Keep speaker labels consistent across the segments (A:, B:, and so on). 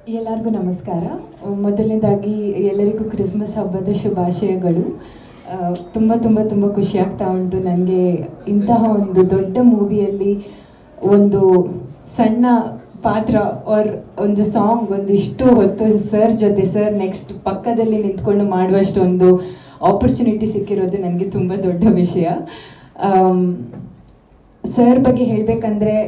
A: ಎಲ್ಲರಿಗೂ ನಮಸ್ಕಾರ. ಮೊದಲನೇದಾಗಿ ಎಲ್ಲರಿಗೂ ಕ್ರಿಸ್ಮಸ್ ಹಬ್ಬದ ಶುಭಾಶಯಗಳು. ತುಂಬ ತುಂಬ ತುಂಬ ಖುಷಿ ಆಗ್ತಾ ಉಂಟು ನನಗೆ ಇಂತಹ ಒಂದು ದೊಡ್ಡ ಮೂವಿಯಲ್ಲಿ ಒಂದು ಸಣ್ಣ ಪಾತ್ರ ಆರ್ ಒಂದು ಸಾಂಗ್ ಒಂದಿಷ್ಟು ಹೊತ್ತು ಸರ್ ಜೊತೆ ಸರ್ ನೆಕ್ಸ್ಟ್ ಪಕ್ಕದಲ್ಲಿ ನಿಂತ್ಕೊಂಡು ಮಾಡುವಷ್ಟು ಒಂದು ಆಪರ್ಚುನಿಟಿ ಸಿಕ್ಕಿರೋದು ನನಗೆ ತುಂಬ ದೊಡ್ಡ ವಿಷಯ. ಸರ್ ಬಗ್ಗೆ ಹೇಳಬೇಕಂದ್ರೆ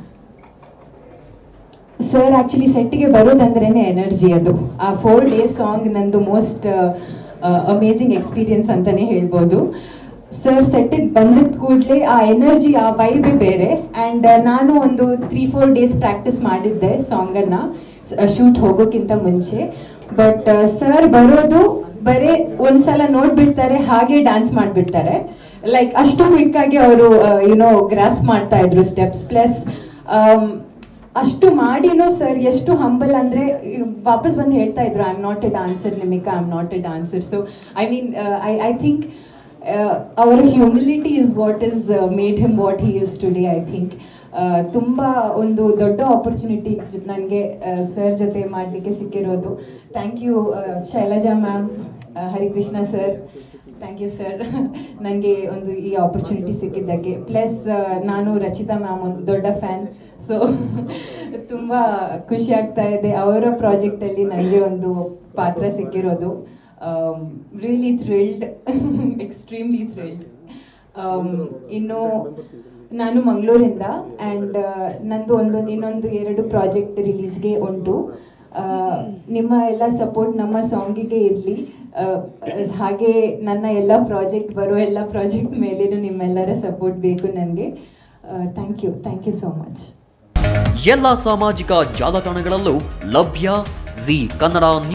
A: ಸರ್ ಆ್ಯಕ್ಚುಲಿ ಸೆಟ್ಟಿಗೆ ಬರೋದಂದ್ರೇ ಎನರ್ಜಿ. ಅದು ಆ 4 days ಸಾಂಗ್ ನಂದು ಮೋಸ್ಟ್ ಅಮೇಝಿಂಗ್ ಎಕ್ಸ್ಪೀರಿಯನ್ಸ್ ಅಂತಲೇ ಹೇಳ್ಬೋದು. ಸರ್ ಸೆಟ್ಟಿಗೆ ಬಂದಿದ್ದ ಕೂಡಲೇ ಆ ಎನರ್ಜಿ ಆ ವೈಬೇ ಬೇರೆ. ಆ್ಯಂಡ್ ನಾನು ಒಂದು 3-4 days ಪ್ರಾಕ್ಟೀಸ್ ಮಾಡಿದ್ದೆ ಸಾಂಗನ್ನು ಶೂಟ್ ಹೋಗೋಕ್ಕಿಂತ ಮುಂಚೆ. ಬಟ್ ಸರ್ ಬರೋದು ಬರೀ ಒಂದ್ಸಲ ನೋಡ್ಬಿಡ್ತಾರೆ, ಹಾಗೆ ಡ್ಯಾನ್ಸ್ ಮಾಡಿಬಿಡ್ತಾರೆ. ಲೈಕ್ ಅಷ್ಟು ಕ್ವಿಕ್ಕಾಗಿ ಅವರು ಗ್ರಾಸ್ ಮಾಡ್ತಾ ಇದ್ರು ಸ್ಟೆಪ್ಸ್. ಪ್ಲಸ್ ಅಷ್ಟು ಮಾಡಿನೂ ಸರ್ ಎಷ್ಟು ಹಂಬಲ್ ಅಂದರೆ ವಾಪಸ್ ಬಂದು ಹೇಳ್ತಾ ಇದ್ರು, I am not a dancer ನಿಮಿಕಾ, I am not a dancer. So I mean I think ಅವರ humility is what is made him what he is today. I think ತುಂಬ ಒಂದು ದೊಡ್ಡ ಆಪರ್ಚುನಿಟಿ ನನಗೆ ಸರ್ ಜೊತೆ ಮಾಡಲಿಕ್ಕೆ ಸಿಕ್ಕಿರೋದು. Thank you Shailaja ma'am, Harikrishna sir, thank you sir ನನಗೆ ಒಂದು ಈ ಆಪರ್ಚುನಿಟಿ ಸಿಕ್ಕಿದ್ದಕ್ಕೆ. ಪ್ಲಸ್ ನಾನು ರಚಿತಾ ಮ್ಯಾಮ್ ಒಂದು ದೊಡ್ಡ ಫ್ಯಾನ್. ಸೊ ತುಂಬ ಖುಷಿ ಆಗ್ತಾ ಇದೆ ಅವರ ಪ್ರಾಜೆಕ್ಟಲ್ಲಿ ನನಗೆ ಒಂದು ಪಾತ್ರ ಸಿಕ್ಕಿರೋದು. Really thrilled, extremely thrilled. ಇನ್ನು ನಾನು ಮಂಗಳೂರಿಂದ ಆ್ಯಂಡ್ ನಂದು ಇನ್ನೊಂದು 2 ಪ್ರಾಜೆಕ್ಟ್ ರಿಲೀಸ್ಗೆ ಉಂಟು. ನಿಮ್ಮ ಎಲ್ಲ ಸಪೋರ್ಟ್ ನಮ್ಮ ಸಾಂಗಿಗೆ ಇರಲಿ. ಹಾಗೆ ನನ್ನ ಎಲ್ಲ ಬರೋ ಎಲ್ಲ ಪ್ರಾಜೆಕ್ಟ್ ಮೇಲೇನು ನಿಮ್ಮೆಲ್ಲರ ಸಪೋರ್ಟ್ ಬೇಕು ನನಗೆ. Thank you so much.
B: ಎಲ್ಲ ಸಾಮಾಜಿಕ ಜಾಲತಾಣಗಳಲ್ಲೂ ಲಭ್ಯ. ಜೀ ಕನ್ನಡ